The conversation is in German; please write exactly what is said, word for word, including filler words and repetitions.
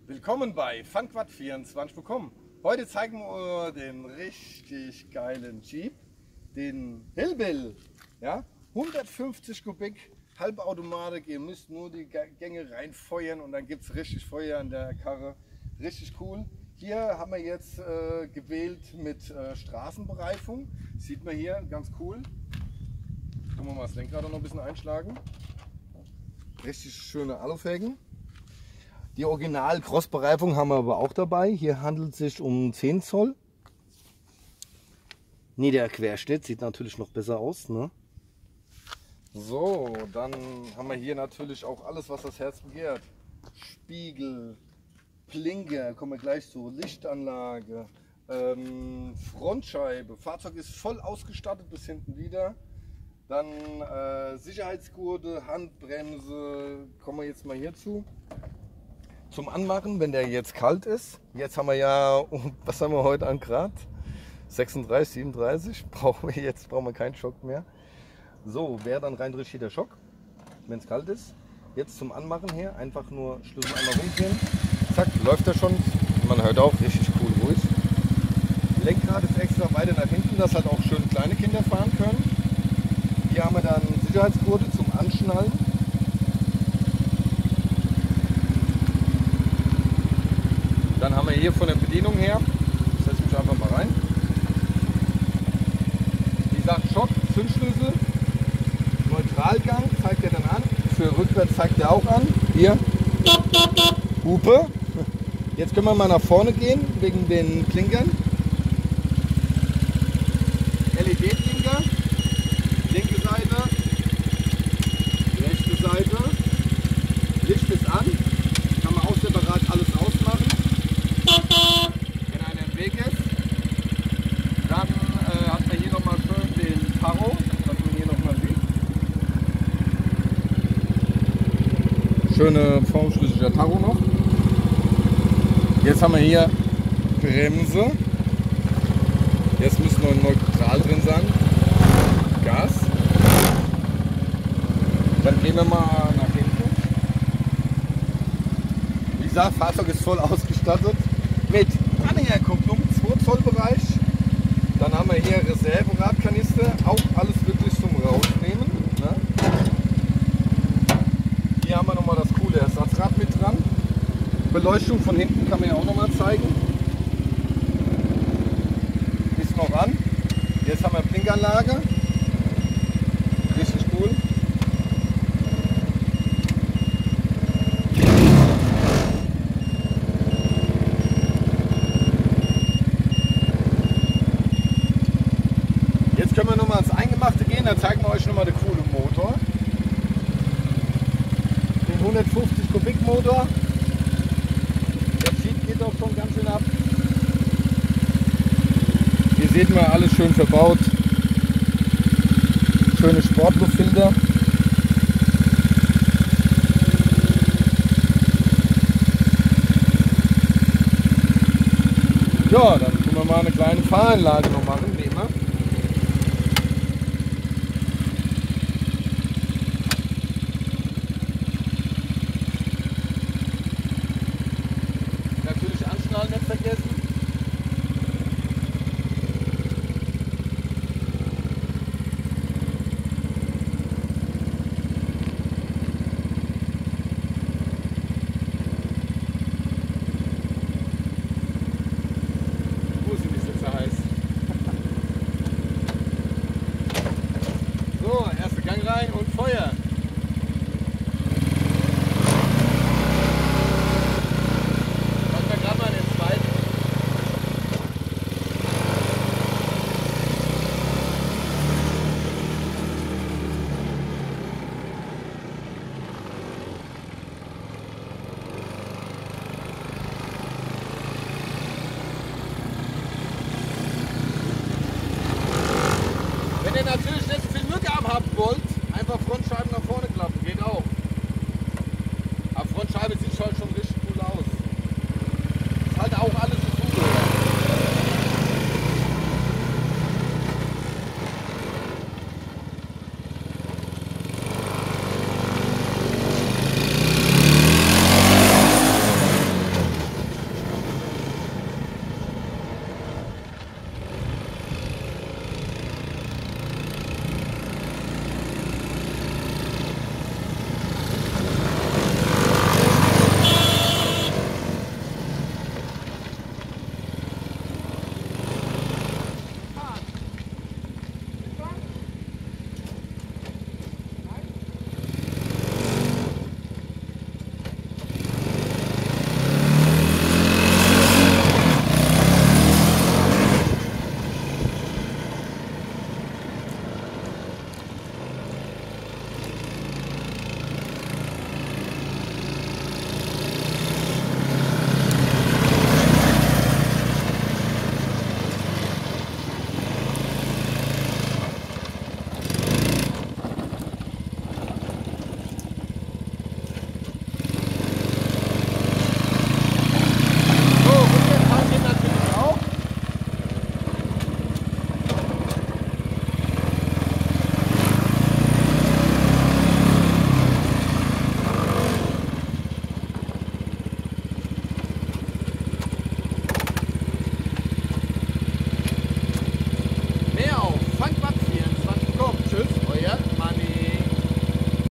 Willkommen bei Funquad vierundzwanzig Punkt com. Heute zeigen wir den richtig geilen Jeep, den Hillbill. Ja? hundertfünfzig Kubik, Halbautomatik, ihr müsst nur die Gänge reinfeuern und dann gibt es richtig Feuer an der Karre. Richtig cool. Hier haben wir jetzt äh, gewählt mit äh, Straßenbereifung. Sieht man hier, ganz cool. Können wir mal das Lenkrad noch ein bisschen einschlagen. Richtig schöne Alufelgen. Die Original-Cross-Bereifung haben wir aber auch dabei. Hier handelt es sich um zehn Zoll. Niederquerschnitt, sieht natürlich noch besser aus, ne? So, dann haben wir hier natürlich auch alles, was das Herz begehrt. Spiegel, Blinker, kommen wir gleich zu, Lichtanlage, ähm, Frontscheibe. Fahrzeug ist voll ausgestattet bis hinten wieder. Dann äh, Sicherheitsgurte, Handbremse, kommen wir jetzt mal hierzu. Zum Anmachen, wenn der jetzt kalt ist. Jetzt haben wir ja, was haben wir heute an Grad? sechsunddreißig, siebenunddreißig. Brauchen wir jetzt brauchen wir keinen Schock mehr. So, wäre dann rein richtig der Schock, wenn es kalt ist. Jetzt zum Anmachen her, einfach nur Schlüssel einmal rumdrehen. Zack, läuft er schon. Man hört auch, richtig cool ruhig. Lenkrad ist extra weiter nach hinten, dass halt auch schön kleine Kinder fahren können. Hier haben wir dann Sicherheitsgurte zum Anschnallen. Dann haben wir hier von der Bedienung her, ich setze mich einfach mal rein. Wie gesagt, Schock, Zündschlüssel, Neutralgang zeigt er dann an. Für rückwärts zeigt er auch an. Hier, Hupe. Jetzt können wir mal nach vorne gehen, wegen den Blinkern. L E D-Blinker, linke Seite, rechte Seite, Licht ist an, kann man auch separat alles ausmachen. Wenn einer im Weg ist, dann äh, hat man hier nochmal schön den Tacho, was man hier nochmal sieht. Schöne formschlüssiger Tacho noch. Jetzt haben wir hier Bremse. Jetzt müsste noch ein Neutral drin sein. Gas. Dann gehen wir mal nach hinten. Wie gesagt, Fahrzeug ist voll ausgestattet. Mit Anhängerkupplung, zwei Zoll Bereich. Dann haben wir hier Reserveradkanister, auch alles wirklich zum Rausnehmen. Ne? Hier haben wir nochmal das coole Ersatzrad mit dran. Beleuchtung von hinten kann man ja auch nochmal zeigen. Ist noch an. Jetzt haben wir Blinkanlage. Richtig cool. Jetzt können wir nochmal ans Eingemachte gehen, dann zeigen wir euch nochmal den coolen Motor. Den hundertfünfzig Kubik Motor. Der Jeep geht auch schon ganz schön ab. Hier seht man alles schön verbaut. Schöne Sportluftfilter. Ja, dann können wir mal eine kleine Fahranlage noch machen, wie immer. Natürlich anschnallen nicht vergessen. Wo sind die Sitze heiß? So, erster Gang rein und Feuer. Machen wir gerade mal den zweiten. Wenn ihr natürlich nicht so viel Rückarm haben wollt, einfach Frontscheiben nach vorne klappen, geht auch. Aber Frontscheibe sieht schon, schon richtig cool aus. Ist halt auch alles